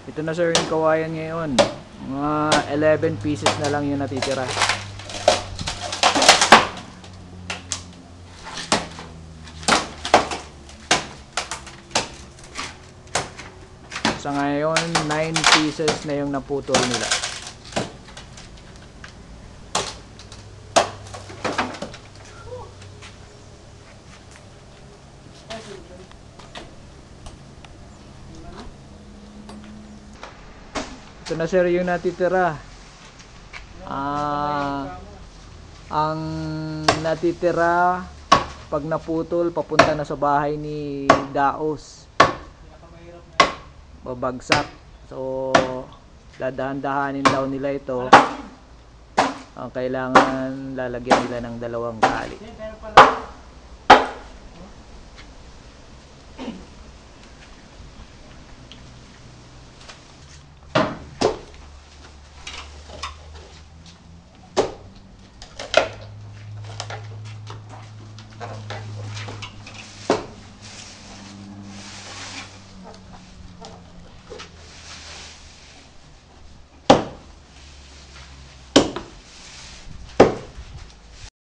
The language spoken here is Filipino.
Ito na sir yung kawayan ngayon. Mga 11 pieces na lang yung natitira. Sa ngayon, 9 pieces na yung naputol nila. Ito na sir yung natitira. Ang natitira pag naputol papunta na sa bahay ni Daos, babagsak. So dadahan-dahanin daw nila ito. Ang kailangan lalagyan nila ng 2 tali.